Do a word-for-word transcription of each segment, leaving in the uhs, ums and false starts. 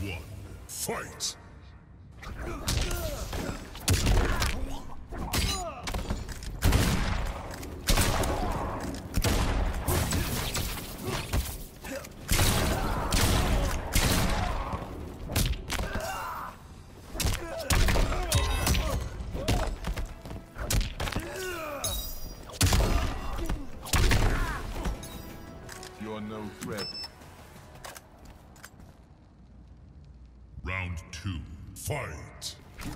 one, fight! You're no threat. Round two, fight!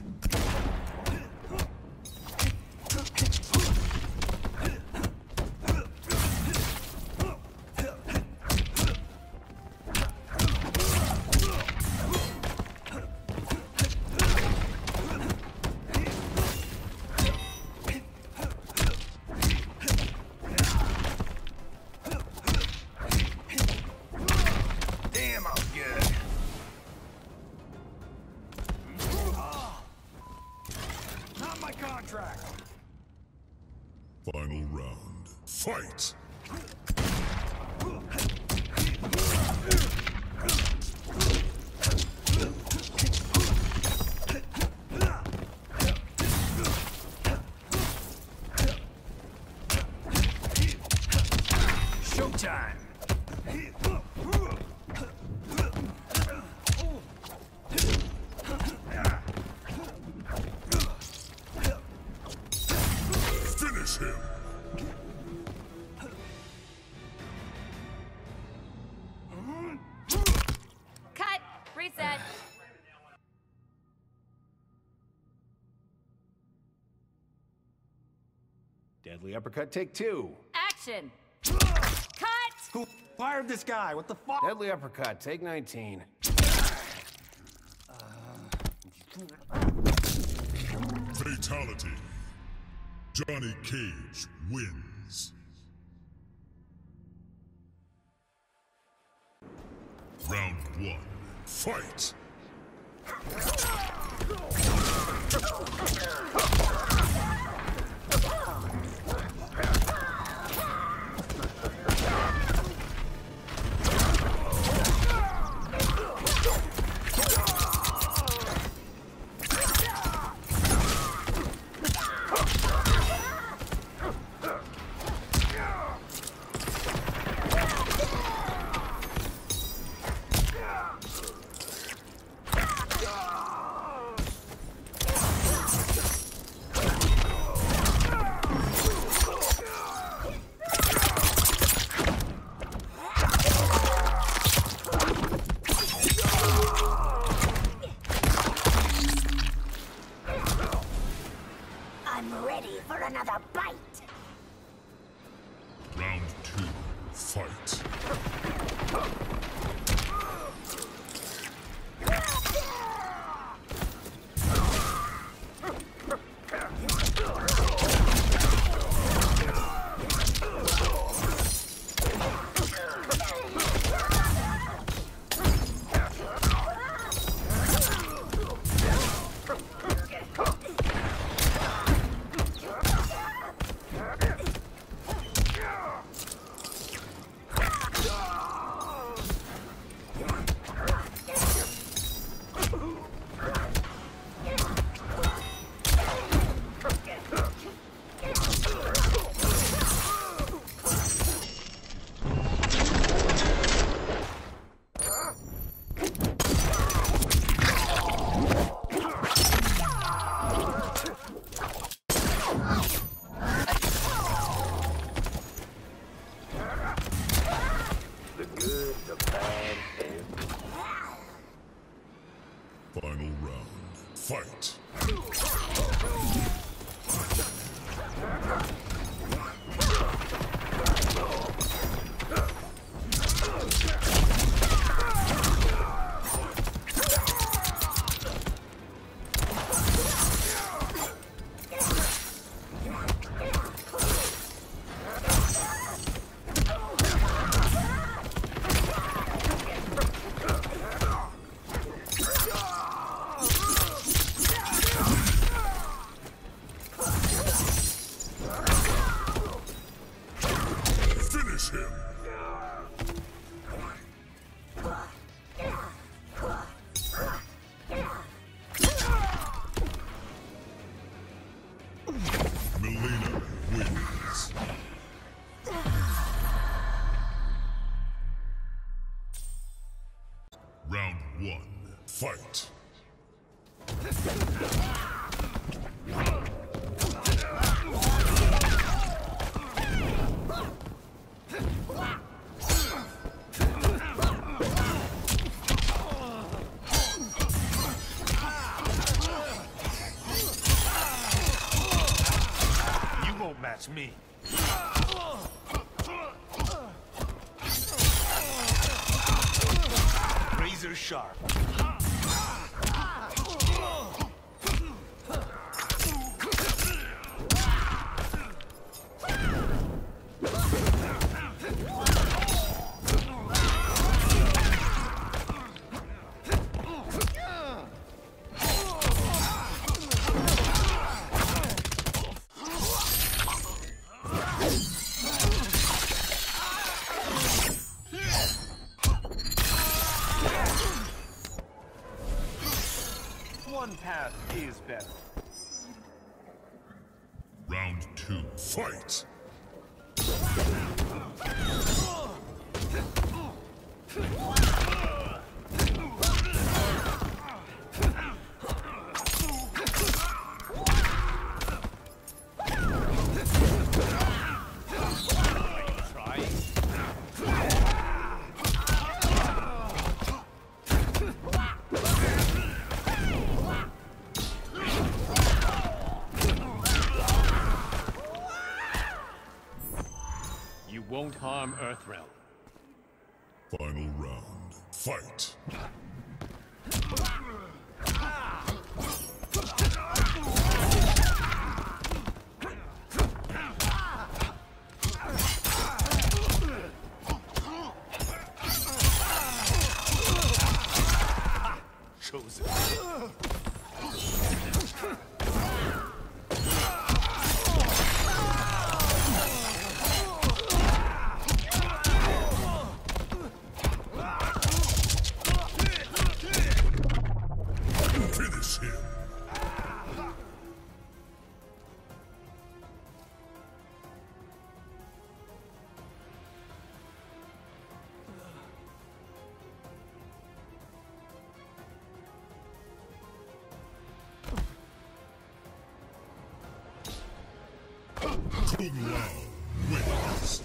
Damn, I'm good. Not my contract. Final round, fight! Showtime. Finish him! Cut! Reset! Deadly uppercut, take two. Action! Cut! Who fired this guy? What the fuck? Deadly uppercut, take nineteen. Fatality. Johnny Cage wins. Round one, fight! I'm ready for another bite. Round two, fight! Final round, fight! Round one, fight. You won't match me. Razor sharp. One path is better. Round two, fight. You won't harm Earthrealm. Final round, fight. Chosen. Finish him. Kung Lao wins.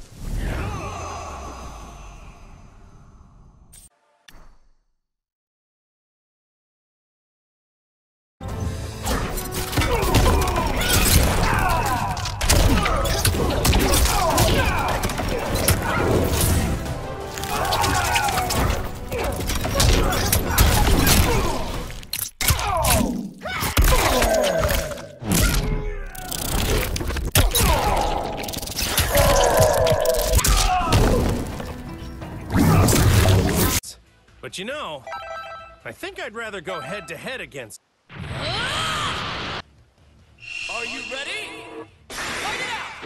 But you know, I think I'd rather go head-to-head against... Are you ready? Fight it out!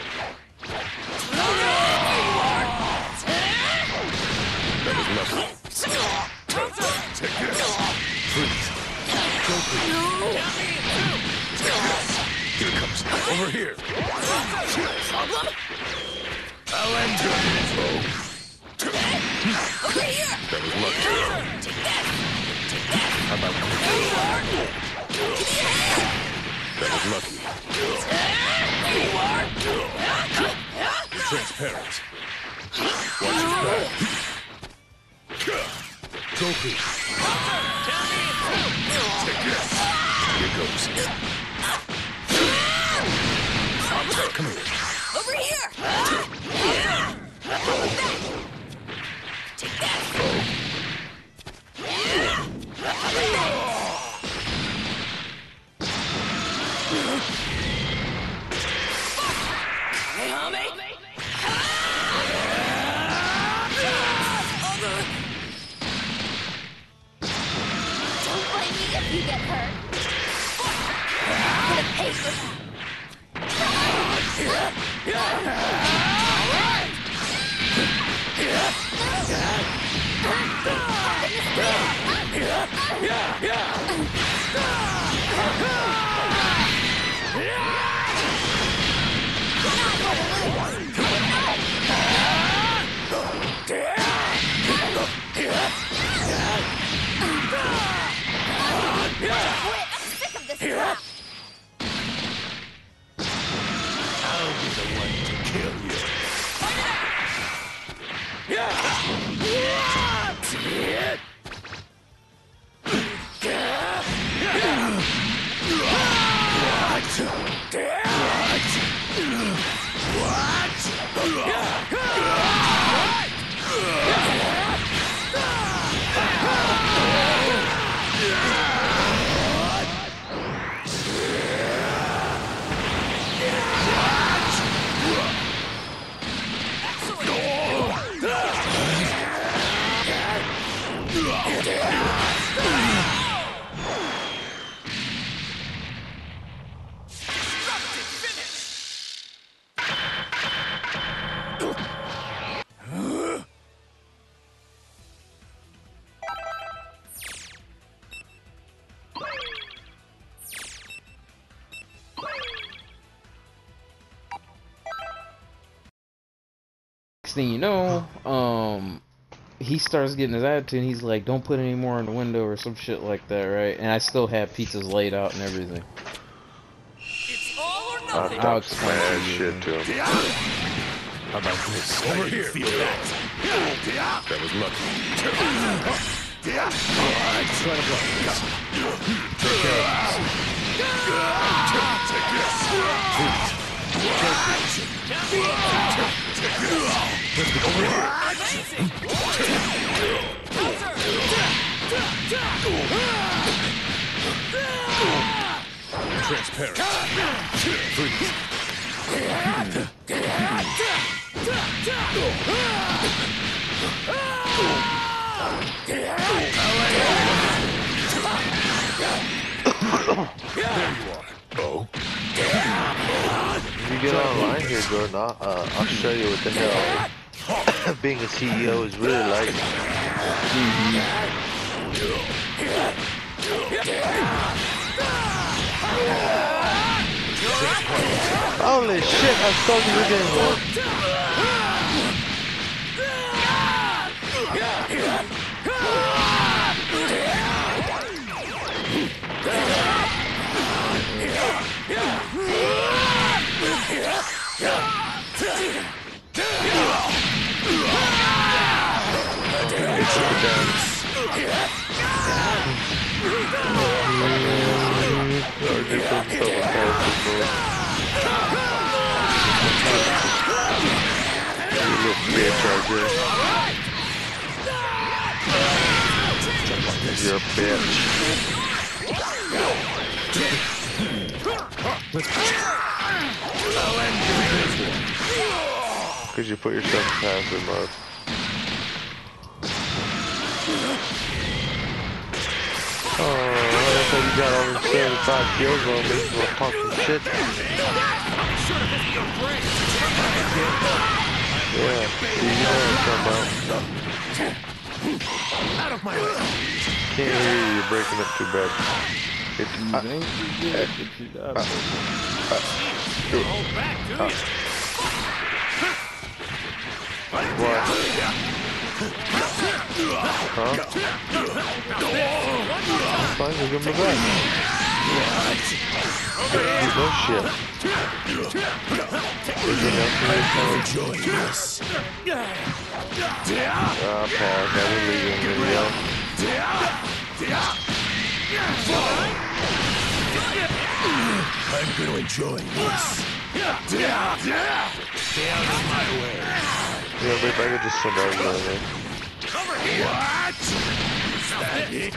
Here it comes. Over here. Problem? I'll end you. Over here! That was lucky. Take that! Take that! How about There you are! Give me your hand! that was lucky? There you are! You're transparent. Watch your back. Goku. Take this. Here goes. Come here. Over here! Take that! Kamehame! Don't blame me if you get hurt. I'm gonna pay for that. thing you know, um, he starts getting his attitude. And he's like, "Don't put any more in the window" or some shit like that, right? And I still have pizzas laid out and everything. It's all or I'll nothing. I'll talk explain mad to you. shit to him. How about this? Over here. Feel that? That was lucky. Alright, try to block this. Take care of this. Take this. Let's go over here. Transparent. Freeze. There you are. Oh. If you get online here, Jordan, I'll, uh, I'll show you what the hell being a C E O is really like. Mm-hmm. Holy shit, I'm stuck in the game. You're a bitch. Because you put yourself in passive mode. Oh, I thought you got over seventy-five kills on me. Well, talk some shit. Yeah, you know what I'm talking about. Out of my way. Can't hear you, you're breaking up too bad. It's, You uh, think you did, but you got it. Hold back, do you? What? Huh? Fine, we'll give him a back. No shit. Is there nothing Enjoy this. Ah, pass. I didn't leave you in the video. I'm gonna enjoy this. Stay out of my way. Yeah, but if I could just send out there. What? Is that it?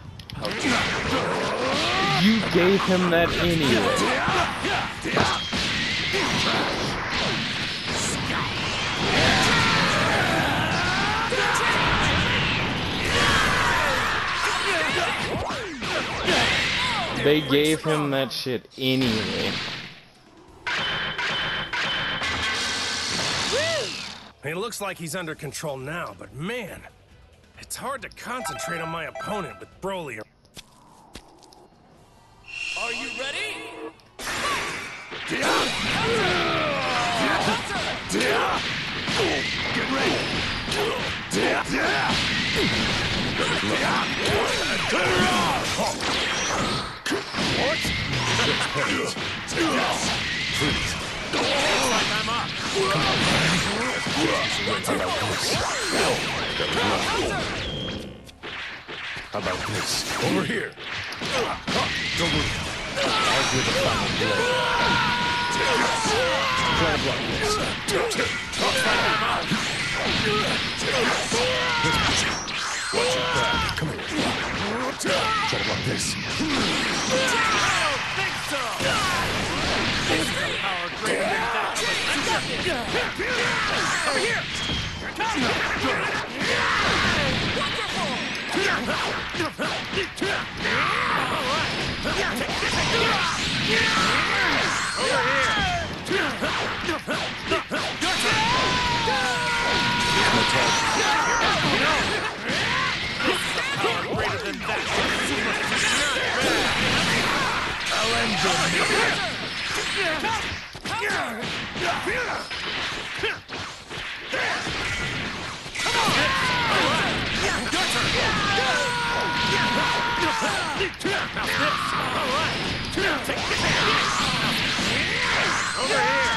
You gave him that anyway. They gave him that shit anyway. It looks like he's under control now, but man, it's hard to concentrate on my opponent with Broly. Are you ready? Get ready. What? Looks like I'm up. How about this? Over here. Don't move. I'll do the final blow. Try to block this. Watch your back. Come here. Try to block this. I don't think so. Power greater than that. Over here. Come. Now this. All right. Take this. Over here.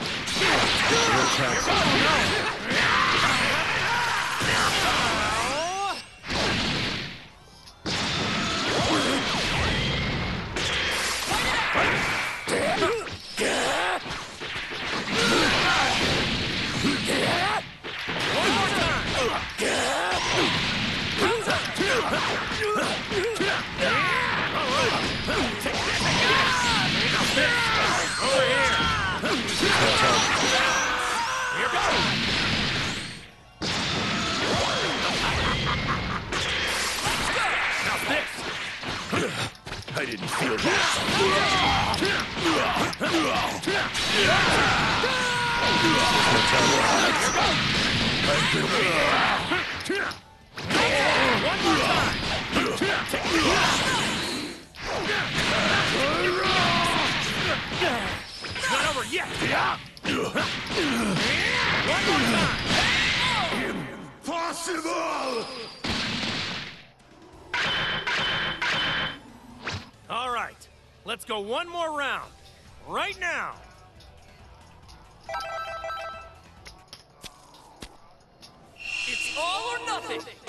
I didn't feel that. One more time. It's not over yet. One more time. Impossible! All right, let's go one more round. Right now. It's all or nothing. Go!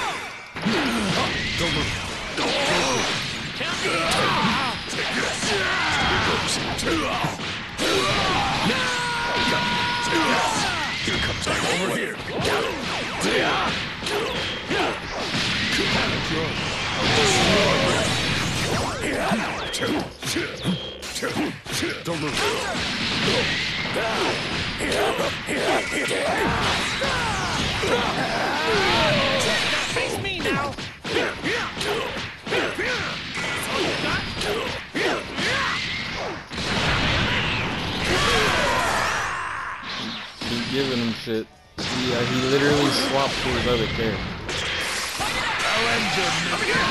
Don't move. Don't move. Count me out. Take this. Here goes. Here comes time over here. Don't move. Face me now. Keep giving him shit. He, uh, he literally swapped to his other character. I'll end your misery.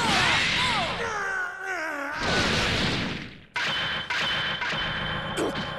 Ugh!